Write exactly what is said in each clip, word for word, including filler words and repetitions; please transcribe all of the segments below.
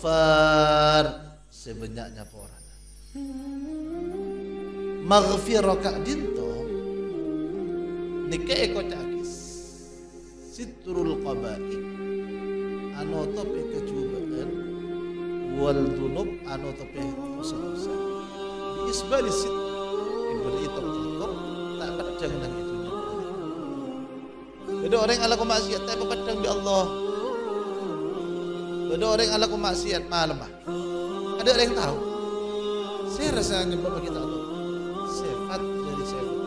Ghaffar sebenarnya porana. Maghfirah kak dinto nike eko cakis sitrul qaba'i anu tope kecubaan wal dunub anu tope dosa-dosa biisbali sit ibri itu tutup tak padang nang itu. Ada orang ala ku maksiat tak padang bi Allah. Ada orang ala ku maksiat malam ah. Ada orang yang tahu. Saya rasa nyebab kita tahu. Sifat dari sifat.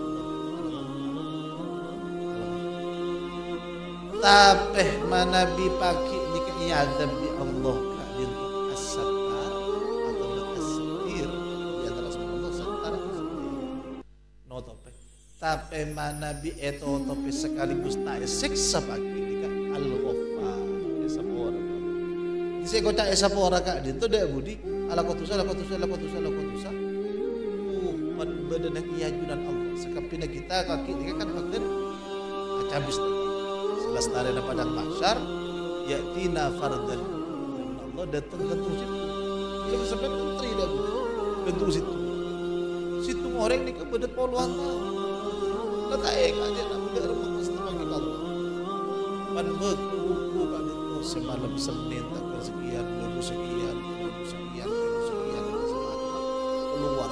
Tapi mana bi pagi ni keadab bi Allah kadin as-sattar atau as-satir di antara Allah sattar no tope. Tapi mana bi eto tope sekaligus tak siksa pagi ni al-Ghaffar sapora. Isi kota sapora kak din tu dak budi ala kotusa ala kotusa ala kotusa ala kotusa. Uh man badan kiajunan Allah sekapina kita kaki ni kan makan acabis. Lestari padang mahsyar yatina fardan Allah datang gantung situ dia sampai menteri dah gantung situ situ orang ni ke bedet poluan tak taek aja nak bedet rumah mesti panggil Allah pan buku kan itu semalam Senin tanggal sekian dua sekian dua sekian dua sekian keluar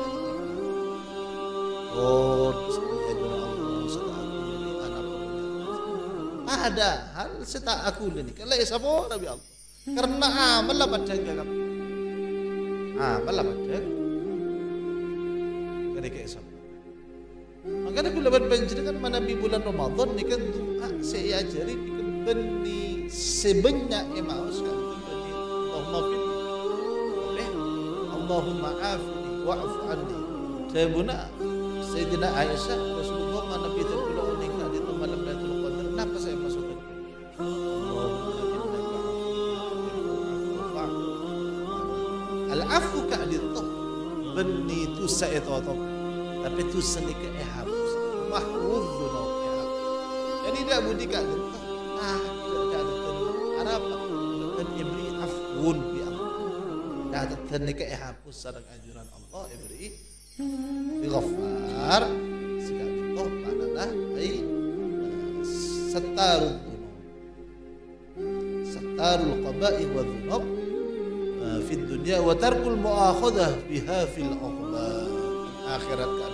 oh ada hal seta aku ni kalau siapa Nabi Allah karena amal lah padang gak amal lah padang kada kayak siapa makanya aku lebat penjenengan mana di bulan Ramadan ni kan doa saya ajari dikembali sebanyak emaus kan Allahumma fini Allahumma afini wa'fu anni saya buna Sayyidina Aisyah Rasulullah mana Nabi terpulau nikah di malam Lailatul Qadar kenapa saya masukkan al-afu ka'dito beni tu saya tahu tapi tu seni ke hapus mahfuz dunau jadi dak budi ka'dito ah tidak ada Arab dan ibri afun bi Allah dak seni ke hapus sareng anjuran Allah ibri bi Ghaffar sekali toh manana ai sattarul dunub sattarul qaba'i wa dhunub fi dunya wa tarkul mu'akhadah biha fil uqba akhirat.